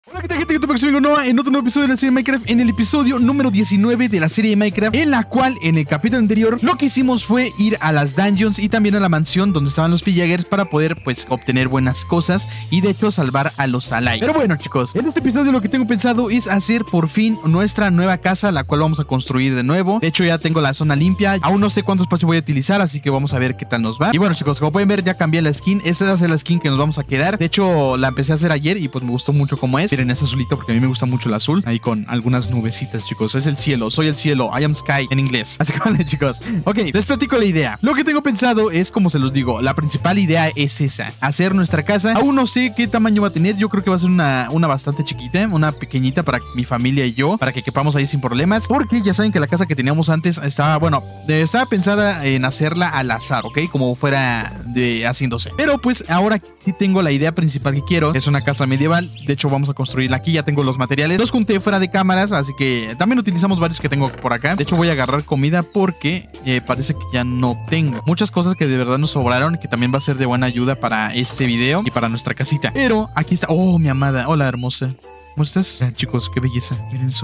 Hola, ¿qué tal, gente? ¿Qué tal, Noah? En otro nuevo episodio de la serie de Minecraft, en el episodio número 19 de la serie de Minecraft, en la cual, en el capítulo anterior, lo que hicimos fue ir a las dungeons y también a la mansión donde estaban los pillagers para poder, pues, obtener buenas cosas y, de hecho, salvar a los Alive. Pero bueno, chicos, en este episodio lo que tengo pensado es hacer, por fin, nuestra nueva casa, la cual vamos a construir de nuevo. De hecho, ya tengo la zona limpia. Aún no sé cuánto espacio voy a utilizar, así que vamos a ver qué tal nos va. Y bueno, chicos, como pueden ver, ya cambié la skin. Esta va a ser la skin que nos vamos a quedar. De hecho, la empecé a hacer ayer y, pues, me gustó mucho cómo es. Miren, es azulito porque a mí me gusta mucho el azul. Ahí con algunas nubecitas, chicos. Es el cielo, soy el cielo. I am sky en inglés. Así que vale, chicos. Ok, les platico la idea. Lo que tengo pensado es, como se los digo, la principal idea es esa: hacer nuestra casa. Aún no sé qué tamaño va a tener. Yo creo que va a ser una bastante chiquita, una pequeñita para mi familia y yo, para que quepamos ahí sin problemas. Porque ya saben que la casa que teníamos antes estaba, bueno, estaba pensada en hacerla al azar, ¿ok? Como fuera haciéndose. Pero pues ahora sí tengo la idea principal que quiero. Es una casa medieval. De hecho, vamos a construirla aquí. Ya tengo los materiales. Los junté fuera de cámaras, así que también utilizamos varios que tengo por acá. De hecho, voy a agarrar comida porque parece que ya no tengo muchas cosas que de verdad nos sobraron, que también va a ser de buena ayuda para este video y para nuestra casita. Pero aquí está. Oh, mi amada. Hola, hermosa. ¿Cómo estás? Vean, chicos, qué belleza. Miren eso.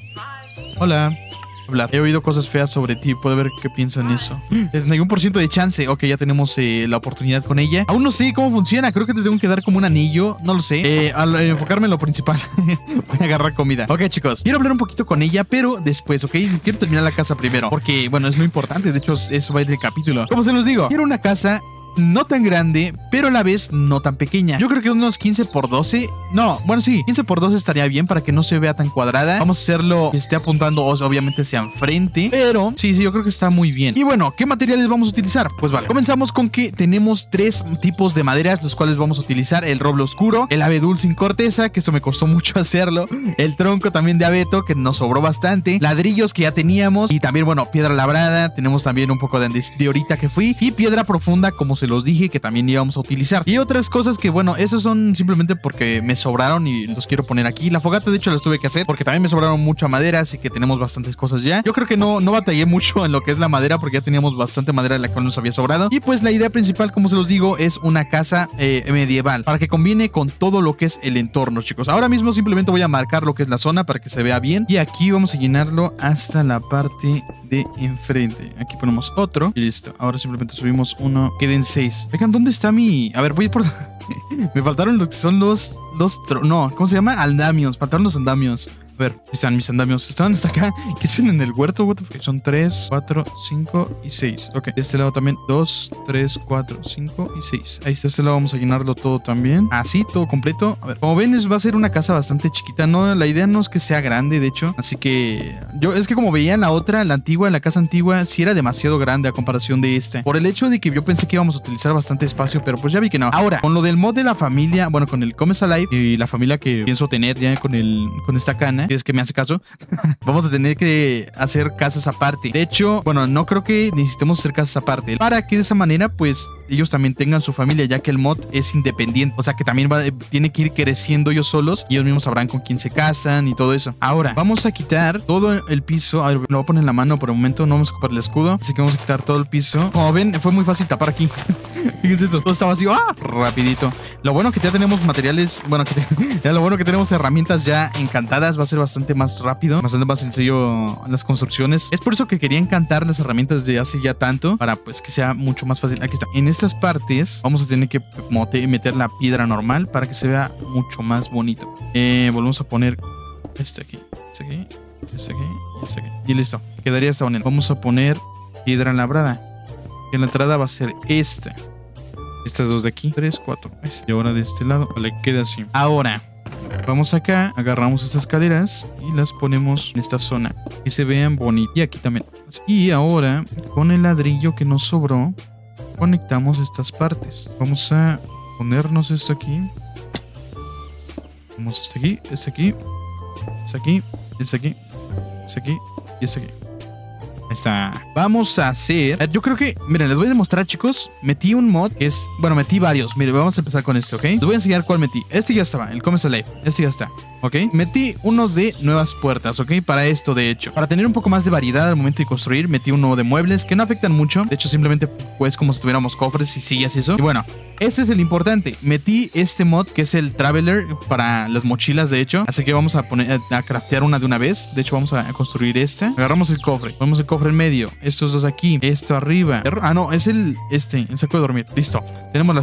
Hola. He oído cosas feas sobre ti. Puedo ver qué piensan eso. 91% de chance. Ok, ya tenemos la oportunidad con ella. Aún no sé cómo funciona. Creo que te tengo que dar como un anillo. No lo sé. Al enfocarme en lo principal, voy a agarrar comida. Ok, chicos, quiero hablar un poquito con ella, pero después, ok. Quiero terminar la casa primero, porque, bueno, es lo importante. De hecho, eso va a ir del capítulo. Como se los digo, quiero una casa no tan grande, pero a la vez no tan pequeña. Yo creo que unos 15 por 12. No, bueno, sí, 15 por 12 estaría bien para que no se vea tan cuadrada. Vamos a hacerlo que esté apuntando, obviamente, hacia enfrente. Pero sí, yo creo que está muy bien. Y bueno, ¿qué materiales vamos a utilizar? Pues vale, comenzamos con que tenemos 3 tipos de maderas, los cuales vamos a utilizar: el roble oscuro, el abedul sin corteza, que esto me costó mucho hacerlo, el tronco también de abeto, que nos sobró bastante, ladrillos que ya teníamos, y también, bueno, piedra labrada. Tenemos también un poco de ahorita que fui, y piedra profunda, como se los dije, que también íbamos a utilizar. Y otras cosas que, bueno, esos son simplemente porque me sobraron y los quiero poner aquí. La fogata, de hecho, las tuve que hacer porque también me sobraron mucha madera, así que tenemos bastantes cosas ya. Yo creo que no batallé mucho en lo que es la madera, porque ya teníamos bastante madera de la cual nos había sobrado. Y pues la idea principal, como se los digo, es una casa medieval, para que combine con todo lo que es el entorno, chicos. Ahora mismo simplemente voy a marcar lo que es la zona para que se vea bien, y aquí vamos a llenarlo hasta la parte de enfrente. Aquí ponemos otro y listo. Ahora simplemente subimos uno. Queden 6. Vean, ¿dónde está mi...? A ver, voy por... Me faltaron los que son los... No, ¿cómo se llama? Andamios. Faltaron los andamios. A ver, están mis andamios. Estaban hasta acá. ¿Qué hacen en el huerto? What the fuck? Son 3, 4, 5 y 6. Ok, de este lado también 2, 3, 4, 5 y 6. Ahí está, este lado vamos a llenarlo todo también. Así, todo completo. A ver, como ven, va a ser una casa bastante chiquita. No, la idea no es que sea grande, de hecho. Así que es que como veía en la otra, la antigua, la casa antigua, sí era demasiado grande a comparación de esta. Por el hecho de que yo pensé que íbamos a utilizar bastante espacio, pero pues ya vi que no. Ahora, con lo del mod de la familia, bueno, con el Comes Alive y la familia que pienso tener ya con esta cana, es que me hace caso, vamos a tener que hacer casas aparte. De hecho, bueno, no creo que necesitemos hacer casas aparte, para que de esa manera, pues, ellos también tengan su familia, ya que el mod es independiente. O sea, que también tiene que ir creciendo ellos solos, y ellos mismos sabrán con quién se casan y todo eso. Ahora, vamos a quitar todo el piso. A ver, lo voy a poner en la mano por el momento, no vamos a ocupar el escudo, así que vamos a quitar todo el piso. Como ven, fue muy fácil tapar aquí. Fíjense esto, todo estaba así, rapidito. Lo bueno que ya tenemos materiales, bueno, lo bueno que tenemos herramientas ya encantadas, va a ser bastante más rápido, bastante más sencillo las construcciones. Es por eso que quería encantar las herramientas de hace ya tanto, para pues que sea mucho más fácil. Aquí está. En estas partes vamos a tener que meter la piedra normal para que se vea mucho más bonito. Volvemos a poner este aquí, este aquí, este aquí y este aquí. Y listo, quedaría esta manera. Vamos a poner piedra labrada. Y en la entrada va a ser esta. Estas dos de aquí, 3, 4. Y ahora de este lado, vale, queda así. Ahora, vamos acá, agarramos estas escaleras y las ponemos en esta zona, que se vean bonitas. Y aquí también. Y ahora, con el ladrillo que nos sobró, conectamos estas partes. Vamos a ponernos esto aquí. Vamos este aquí, este aquí, este aquí, este aquí, este aquí y este aquí. Ahí está. Vamos a hacer... Yo creo que... Miren, les voy a demostrar, chicos. Metí un mod que es... Bueno, metí varios. Miren, vamos a empezar con este, ¿ok? Les voy a enseñar cuál metí. Este ya estaba, el Comes Alive. Este ya está. ¿ok? Metí uno de nuevas puertas, ¿ok? Para esto, de hecho. Para tener un poco más de variedad al momento de construir, metí uno de muebles que no afectan mucho. De hecho, simplemente pues como si tuviéramos cofres y sillas y eso. Y bueno, este es el importante. Metí este mod que es el Traveler para las mochilas, de hecho. Así que vamos a poner a craftear una de una vez. De hecho, vamos a construir este. Agarramos el cofre. Ponemos el cofre en medio. Estos dos aquí. Esto arriba. Ah, no, es el saco de dormir. Listo. Tenemos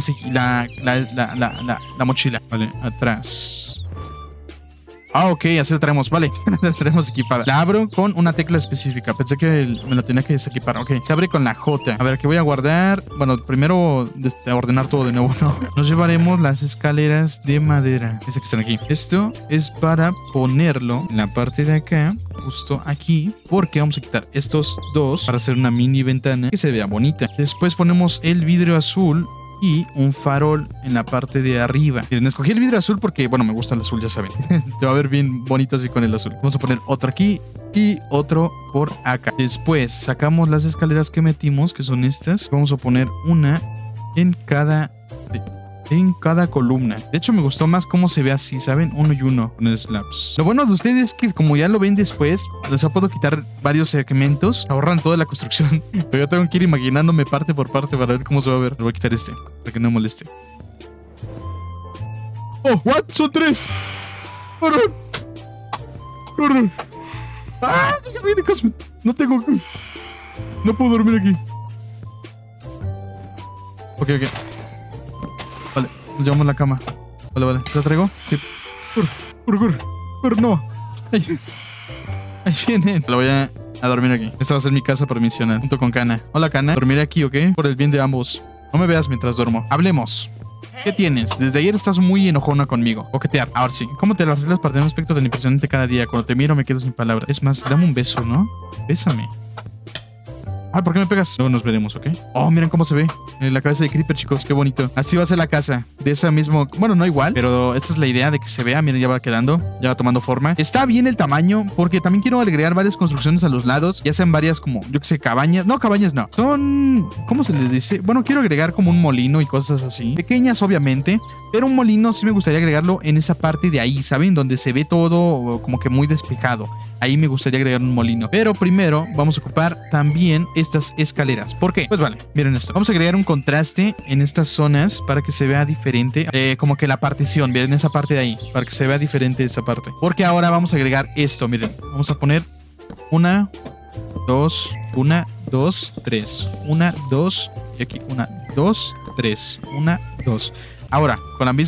la mochila. Vale, atrás. Ah, ok, así la traemos, vale. La tenemos equipada. La abro con una tecla específica. Pensé que me la tenía que desequipar. Ok, se abre con la J. A ver, aquí voy a guardar. Bueno, primero ordenar todo de nuevo, ¿no? Nos llevaremos las escaleras de madera. Esas que están aquí. Esto es para ponerlo en la parte de acá, justo aquí, porque vamos a quitar estos dos para hacer una mini ventana que se vea bonita. Después ponemos el vidrio azul y un farol en la parte de arriba. Miren, escogí el vidrio azul porque, bueno, me gusta el azul, ya saben. Te va a ver bien bonito así con el azul. Vamos a poner otro aquí y otro por acá. Después sacamos las escaleras que metimos, que son estas. Vamos a poner una en cada columna. De hecho, me gustó más cómo se ve así, ¿saben? Uno y uno con el slabs. Lo bueno de ustedes es que como ya lo ven después, les puedo quitar varios segmentos, ahorran toda la construcción. Pero yo tengo que ir imaginándome parte por parte para ver cómo se va a ver. Le voy a quitar este, para que no moleste. ¡Oh, what! ¡Son tres! ¡Corre! ¡Corre! ¡Ah! No tengo... No puedo dormir aquí. Ok. Vale, nos llevamos la cama. Vale. ¿Te la traigo? Sí. Corre, no. Ahí vienen. La voy a dormir aquí. Esta va a ser mi casa provisional, junto con Cana. Hola, Cana. Dormiré aquí, ¿ok? Por el bien de ambos. No me veas mientras duermo. Hablemos. ¿Qué tienes? Desde ayer estás muy enojona conmigo. Coquetear. Ahora sí. ¿Cómo te lo arreglas para tener un aspecto tan impresionante cada día? Cuando te miro me quedo sin palabras. Es más, dame un beso, ¿no? Bésame. Ah, ¿por qué me pegas? Luego nos veremos, ¿ok? Oh, miren cómo se ve la cabeza de Creeper, chicos. Qué bonito. Así va a ser la casa. De esa mismo... Bueno, no igual, pero esta es la idea de que se vea. Miren, ya va quedando. Ya va tomando forma. Está bien el tamaño, porque también quiero agregar varias construcciones a los lados. Ya sean varias como, yo que sé, cabañas. No, cabañas no. Son... ¿Cómo se les dice? Bueno, quiero agregar como un molino y cosas así. Pequeñas, obviamente. Pero un molino sí me gustaría agregarlo en esa parte de ahí, ¿saben? Donde se ve todo como que muy despejado. Ahí me gustaría agregar un molino. Pero primero vamos a ocupar también estas escaleras. ¿Por qué? Pues vale, miren esto. Vamos a agregar un contraste en estas zonas para que se vea diferente. Como que la partición, miren esa parte de ahí. Para que se vea diferente esa parte. Porque ahora vamos a agregar esto, miren. Vamos a poner 1, 2, 1, 2, 3. 1, 2. Y aquí 1, 2, 3. 1, 2. Ahora,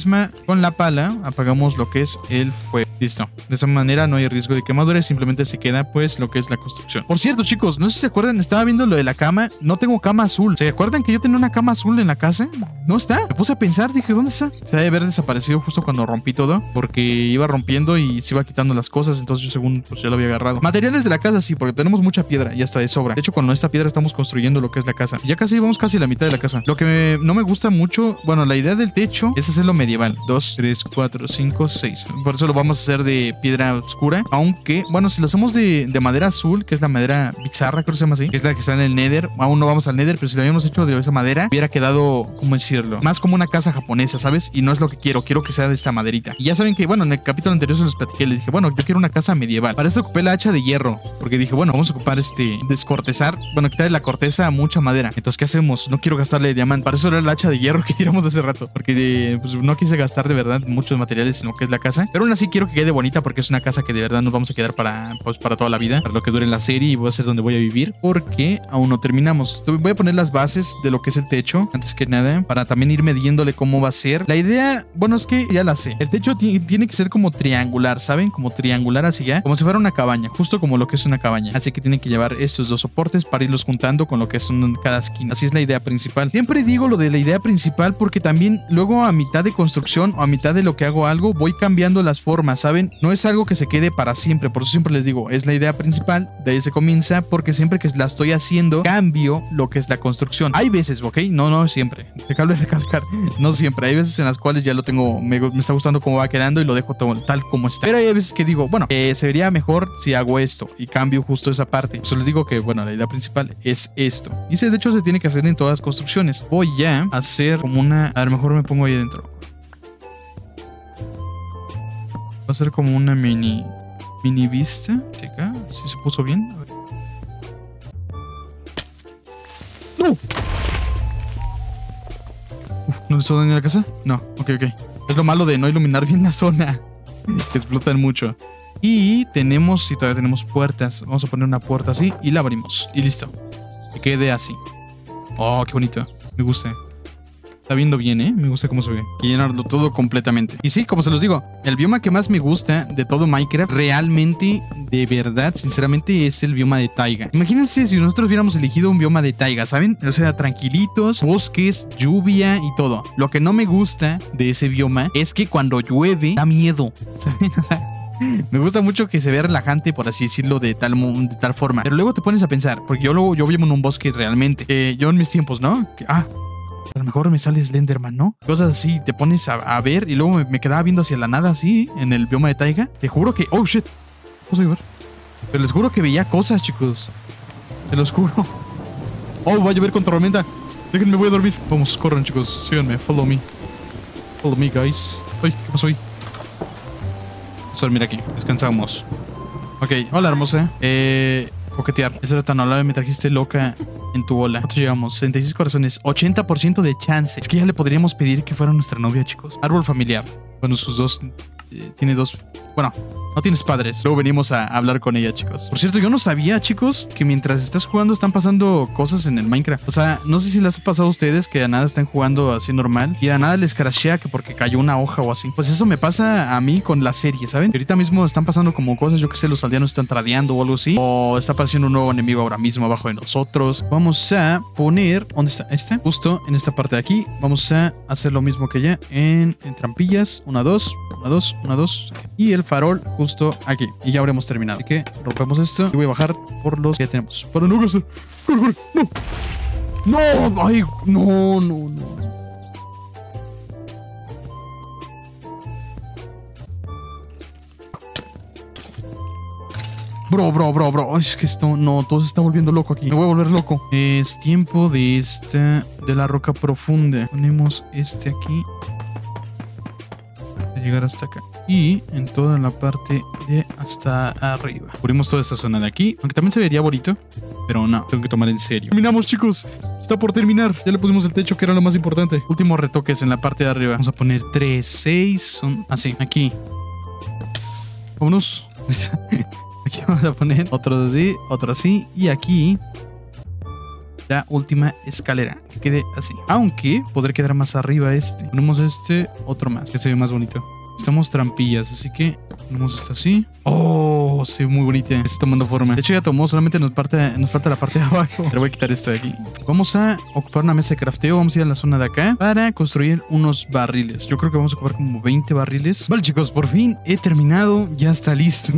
con la pala, apagamos lo que es el fuego. Listo. De esa manera no hay riesgo de quemadura, simplemente se queda pues lo que es la construcción. Por cierto, chicos, no sé si se acuerdan, estaba viendo lo de la cama. No tengo cama azul. ¿Se acuerdan que yo tenía una cama azul en la casa? No está. Me puse a pensar, dije, ¿dónde está? Se debe haber desaparecido justo cuando rompí todo, porque iba rompiendo y se iba quitando las cosas, entonces yo según pues ya lo había agarrado. Materiales de la casa sí, porque tenemos mucha piedra y hasta de sobra. De hecho, con esta piedra estamos construyendo lo que es la casa. Ya casi vamos casi a la mitad de la casa. Lo que no me gusta mucho, bueno, la idea del techo es hacerlo medieval. 2, 3, 4, 5, 6. Por eso lo vamos a hacer de piedra oscura. Aunque, bueno, si lo hacemos de madera azul, que es la madera bizarra, creo que se llama así, que es la que está en el Nether. Aún no vamos al Nether, pero si lo habíamos hecho de esa madera, hubiera quedado, ¿cómo decirlo? Más como una casa japonesa, ¿sabes? Y no es lo que quiero. Quiero que sea de esta maderita. Y ya saben que, bueno, en el capítulo anterior se los platiqué. Les dije, bueno, yo quiero una casa medieval. Para eso ocupé la hacha de hierro, porque dije, bueno, vamos a ocupar descortezar, bueno, quitarle la corteza a mucha madera. Entonces, ¿qué hacemos? No quiero gastarle diamante. Para eso era la hacha de hierro que tiramos hace rato, porque pues, no quise gastar de verdad muchos materiales en lo que es la casa. Pero aún así quiero que quede bonita, porque es una casa que de verdad nos vamos a quedar para toda la vida, para lo que dure la serie, y voy a ser donde voy a vivir, porque aún no terminamos. Voy a poner las bases de lo que es el techo, antes que nada, para también ir midiéndole cómo va a ser. La idea, bueno, es que ya la sé. El techo tiene que ser como triangular, ¿saben? Como triangular hacia allá, como si fuera una cabaña, justo como lo que es una cabaña. Así que tiene que llevar estos dos soportes para irlos juntando con lo que son cada esquina. Así es la idea principal. Siempre digo lo de la idea principal porque también luego a mitad de construcción o a mitad de lo que hago algo, voy cambiando las formas, ¿saben? No es algo que se quede para siempre. Por eso siempre les digo, es la idea principal, de ahí se comienza, porque siempre que la estoy haciendo, cambio lo que es la construcción. Hay veces, ¿ok? No siempre. Te acabo de recalcar, no siempre. Hay veces en las cuales ya lo tengo, me está gustando cómo va quedando y lo dejo todo, tal como está. Pero hay veces que digo, bueno, se vería mejor si hago esto y cambio justo esa parte. Por eso les digo que, bueno, la idea principal es esto. Y de hecho se tiene que hacer en todas las construcciones. Voy ya a hacer como una... A lo mejor me pongo ahí adentro. a ser como una mini vista. Checa, si se puso bien. ¡No! ¿No le hizo daño a la casa? No, ok. Es lo malo de no iluminar bien la zona. Que explotan mucho. Y tenemos, si todavía tenemos puertas. Vamos a poner una puerta así y la abrimos. Y listo. Que quede así. Oh, qué bonito. Me gusta. Está viendo bien, me gusta cómo se ve. Y llenarlo todo completamente. Y sí, como se los digo, el bioma que más me gusta de todo Minecraft, realmente, de verdad, sinceramente, es el bioma de taiga. Imagínense si nosotros hubiéramos elegido un bioma de taiga, ¿saben? O sea, tranquilitos, bosques, lluvia y todo. Lo que no me gusta de ese bioma es que cuando llueve, da miedo, ¿saben? O sea, me gusta mucho que se vea relajante, por así decirlo, de tal forma. Pero luego te pones a pensar, porque yo vivo en un bosque realmente. Yo en mis tiempos, ¿no? A lo mejor me sale Slenderman, ¿no? Cosas así, te pones a ver y luego me quedaba viendo hacia la nada así, en el bioma de taiga. Te juro que... ¡Oh, shit! Vamos a ver. Pero les juro que veía cosas, chicos. Se los juro. ¡Oh, va a llover con tormenta! Déjenme, voy a dormir. Vamos, corran, chicos. Síganme, follow me. Follow me, guys. ¡Ay, qué pasó ahí! Vamos a dormir aquí. Descansamos. Ok, hola, hermosa. Coquetear. Eso era tan hablable, me trajiste loca en tu ola. ¿Cuánto llegamos? 66 corazones. 80% de chance. Es que ya le podríamos pedir que fuera nuestra novia, chicos. Árbol familiar. Bueno, sus dos... tiene dos... Bueno, no tienes padres. Luego venimos a hablar con ella, chicos. Por cierto, yo no sabía, chicos, que mientras estás jugando están pasando cosas en el Minecraft. O sea, no sé si les ha pasado a ustedes que a nada están jugando así normal y a nada les crashea que porque cayó una hoja o así. Pues eso me pasa a mí con la serie, ¿saben? Y ahorita mismo están pasando como cosas, yo que sé, los aldeanos están tradeando o algo así. O está apareciendo un nuevo enemigo ahora mismo abajo de nosotros. Vamos a poner... ¿Dónde está? Justo en esta parte de aquí. Vamos a hacer lo mismo que ya en trampillas. 1, 2, 1, 2, 1, 2. Y el farol justo aquí. Y ya habremos terminado. Así que rompemos esto. Y voy a bajar por los que ya tenemos. Para no gastar. ¡No! ¡No! ¡Ay! ¡No! Bro. Es que esto, no, todo se está volviendo loco aquí. Me voy a volver loco. Es tiempo de la roca profunda. Ponemos aquí. A llegar hasta acá. Y en toda la parte de hasta arriba. Cubrimos toda esta zona de aquí. Aunque también se vería bonito. Pero no, tengo que tomar en serio. Terminamos, chicos. Está por terminar. Ya le pusimos el techo, que era lo más importante. Últimos retoques en la parte de arriba. Vamos a poner 3, 6. Son así, aquí. Vámonos. Aquí vamos a poner otro así, otro así. Y aquí la última escalera, que quede así. Aunque podrá quedar más arriba Ponemos otro más, que se ve más bonito. Estamos trampillas, así que ponemos esto así. Oh, se ve muy bonita. Está tomando forma. De hecho ya tomó, solamente nos falta la parte de abajo. Pero voy a quitar esto de aquí. Vamos a ocupar una mesa de crafteo. Vamos a ir a la zona de acá para construir unos barriles. Yo creo que vamos a ocupar como 20 barriles. Vale, chicos, por fin he terminado. Ya está listo.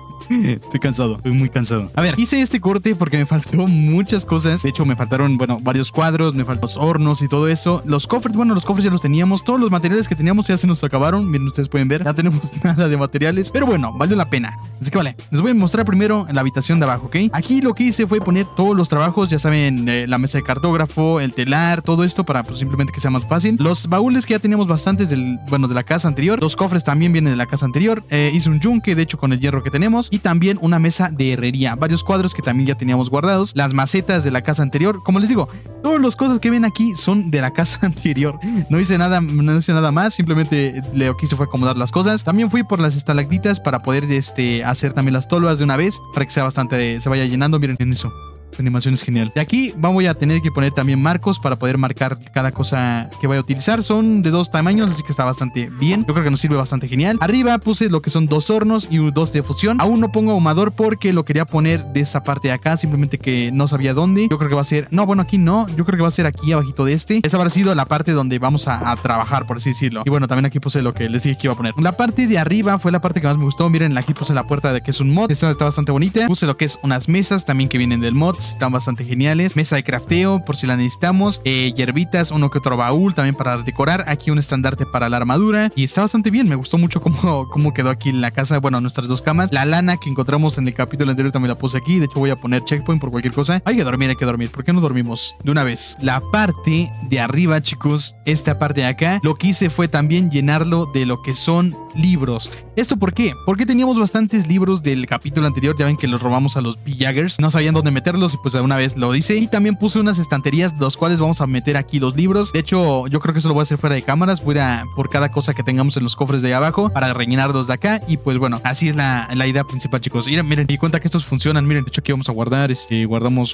Estoy cansado, estoy muy cansado. A ver, hice este corte porque me faltó muchas cosas. De hecho, me faltaron, varios cuadros, me faltaron los hornos y todo eso. Los cofres, los cofres ya los teníamos. Todos los materiales que teníamos ya se nos acabaron. Miren, ustedes pueden ver, ya tenemos nada de materiales. Pero bueno, valió la pena. Así que vale, les voy a mostrar primero en la habitación de abajo, ¿ok? Aquí lo que hice fue poner todos los trabajos, ya saben, la mesa de cartógrafo, el telar, todo esto para simplemente que sea más fácil. Los baúles que ya teníamos bastantes de la casa anterior. Los cofres también vienen de la casa anterior. Hice un yunque, de hecho, con el hierro que tenemos. Y también una mesa de herrería, varios cuadros que también ya teníamos guardados, las macetas de la casa anterior. Como les digo, todas las cosas que ven aquí son de la casa anterior. No hice nada más, simplemente lo que hice fue acomodar las cosas. También fui por las estalactitas para poder hacer también las tolvas de una vez, para que sea bastante, se vaya llenando. Miren en eso. Esta animación es genial. De aquí voy a tener que poner también marcos para poder marcar cada cosa que voy a utilizar. Son de 2 tamaños, así que está bastante bien. Yo creo que nos sirve bastante genial. Arriba puse lo que son 2 hornos y 2 de fusión. Aún no pongo ahumador porque lo quería poner de esa parte de acá, simplemente que no sabía dónde. Yo creo que va a ser... No, bueno, aquí no. Yo creo que va a ser aquí abajito de Esa habrá sido la parte donde vamos a trabajar, por así decirlo. Y bueno, también aquí puse lo que les dije que iba a poner. La parte de arriba fue la parte que más me gustó. Miren, aquí puse la puerta de que es un mod. Esta está bastante bonita. Puse lo que es unas mesas también que vienen del mod. Están bastante geniales. Mesa de crafteo por si la necesitamos. Hierbitas, uno que otro baúl también para decorar. Aquí un estandarte para la armadura. Y está bastante bien. Me gustó mucho cómo quedó aquí en la casa. Bueno, nuestras 2 camas. La lana que encontramos en el capítulo anterior también la puse aquí. De hecho, voy a poner checkpoint por cualquier cosa. Hay que dormir. ¿Por qué no dormimos de una vez? La parte de arriba, chicos, esta parte de acá, lo que hice fue también llenarlo de lo que son libros. ¿Esto por qué? Porque teníamos bastantes libros del capítulo anterior. Ya ven que los robamos a los P-Jaggers. No sabían dónde meterlos y pues de una vez lo hice. Y también puse unas estanterías, los cuales vamos a meter aquí los libros. De hecho, yo creo que eso lo voy a hacer fuera de cámaras. Voy a ir por cada cosa que tengamos en los cofres de ahí abajo para rellenarlos de acá. Y pues bueno, así es la idea principal, chicos. Miren, y cuenta que estos funcionan. Miren, de hecho aquí vamos a guardar, guardamos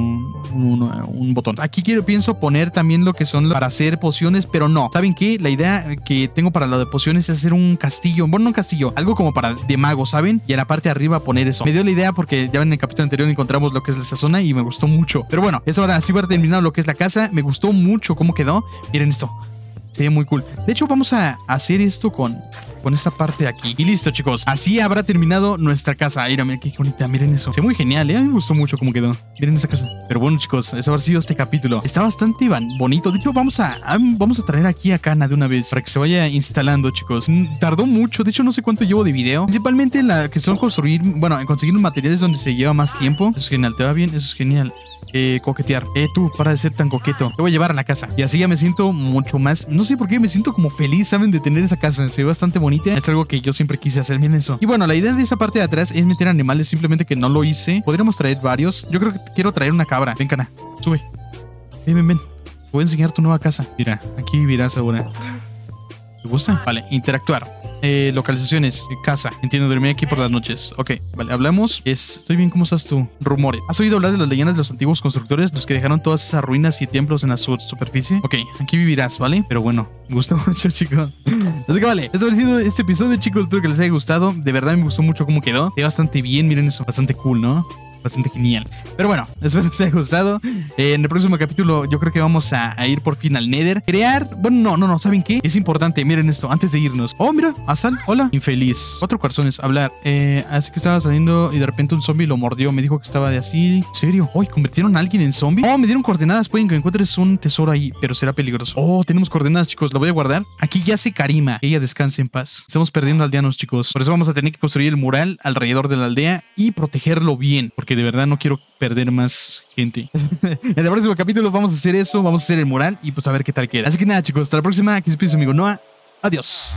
un botón. Aquí pienso poner también lo que son para hacer pociones, pero no. ¿Saben qué? La idea que tengo para lo de pociones es hacer un castillo. Bueno, no un castillo, algo como para de mago, ¿saben? Y a la parte de arriba poner eso. Me dio la idea porque ya en el capítulo anterior encontramos lo que es esa zona y me gustó mucho. Pero bueno, eso ahora sí va a terminar lo que es la casa. Me gustó mucho cómo quedó. Miren esto. Se ve muy cool. De hecho, vamos a hacer esto con esta parte de aquí. Y listo, chicos. Así habrá terminado nuestra casa. Miren qué bonita. Miren eso. Se ve muy genial, ¿eh? A mí me gustó mucho cómo quedó. Miren esa casa. Pero bueno, chicos, eso habrá sido este capítulo. Está bastante bonito. De hecho, vamos a traer aquí a Kana de una vez para que se vaya instalando, chicos. Tardó mucho. De hecho, no sé cuánto llevo de video. Principalmente en la que son construir, bueno, en conseguir los materiales donde se lleva más tiempo. Eso es genial. ¿Te va bien? Eso es genial. Coquetear. Tú, para de ser tan coqueto. Te voy a llevar a la casa. Y así ya me siento mucho más. No sé por qué me siento como feliz, ¿saben? De tener esa casa. Se ve bastante bonita. Es algo que yo siempre quise hacer. Miren eso. Y bueno, la idea de esa parte de atrás es meter animales. Simplemente que no lo hice. Podríamos traer varios. Yo creo que quiero traer una cabra. Ven, Kana. Sube. Ven. Te voy a enseñar tu nueva casa. Mira, aquí vivirás ahora. ¿Te gusta? Vale, interactuar. Localizaciones, casa. Entiendo, dormir aquí por las noches. Ok, vale, hablamos. Estoy bien, ¿cómo estás tú? Rumores. ¿Has oído hablar de las leyendas de los antiguos constructores? Los que dejaron todas esas ruinas y templos en la superficie. Ok, aquí vivirás, ¿vale? Pero bueno, me gustó mucho, chicos. Así que vale, eso ha sido este episodio, chicos. Espero que les haya gustado. De verdad me gustó mucho cómo quedó. Quedó bastante bien, miren eso. Bastante cool, ¿no? Bastante genial. Pero bueno, espero que les haya gustado. En el próximo capítulo yo creo que vamos a ir por fin al Nether. Crear... Bueno, no, ¿saben qué? Es importante, miren esto, antes de irnos. Oh, mira, Asal, hola. Infeliz. 4 corazones, hablar. Así que estaba saliendo y de repente un zombie lo mordió. Me dijo que estaba de así. ¿En serio? Oh, ¿convirtieron a alguien en zombie? Oh, me dieron coordenadas. Pueden que encuentres un tesoro ahí, pero será peligroso. Oh, tenemos coordenadas, chicos. Lo voy a guardar. Aquí yace Karima. Ella descanse en paz. Estamos perdiendo aldeanos, chicos. Por eso vamos a tener que construir el mural alrededor de la aldea y protegerlo bien, porque de verdad no quiero perder más gente. En el próximo capítulo vamos a hacer eso, vamos a hacer el mural y pues a ver qué tal queda. Así que nada, chicos, hasta la próxima. Aquí se despide su amigo Noah. Adiós.